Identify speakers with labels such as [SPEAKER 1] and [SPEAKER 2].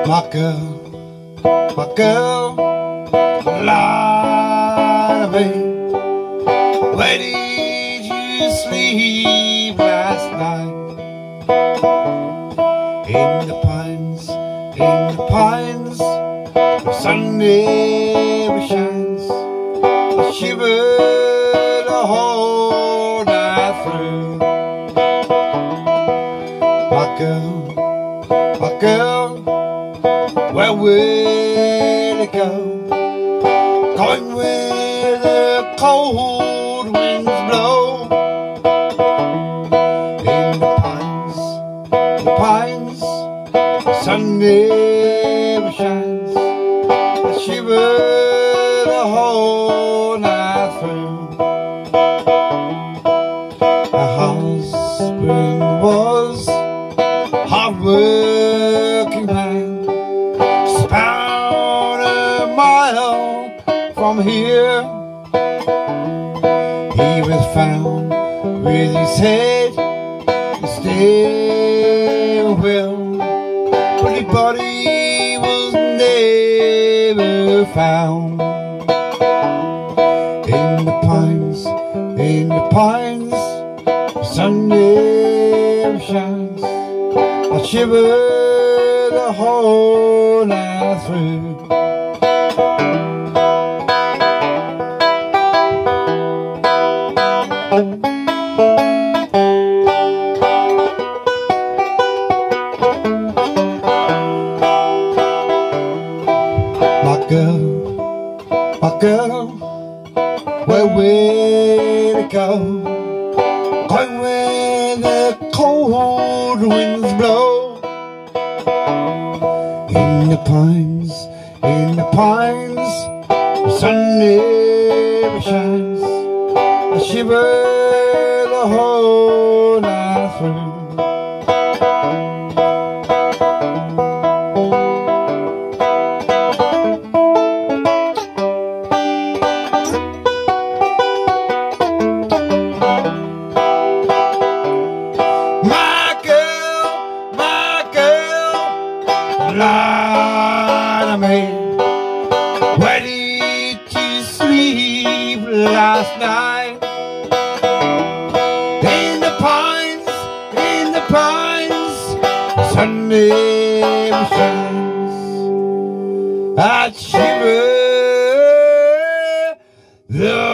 [SPEAKER 1] my girl, lie to me. Where did you sleep last night? In the pines, the sun never shines. I shivered the whole night through. My girl, where will it go? Going where the cold winds blow. In the pines, the sun never shines. I shiver the whole night through. My husband was a hard-working man, just about a mile from here. He was found with his head in the stairwell, but his body was never found. In the pines, the sun never shines. I shiver the whole night through. My girl, where will it go? Going where the cold winds blow. In the pines, the sun never shines. I shiver the whole night through. Lie to me. Where did you sleep last night? In the pines, the sun never shines. I shiver the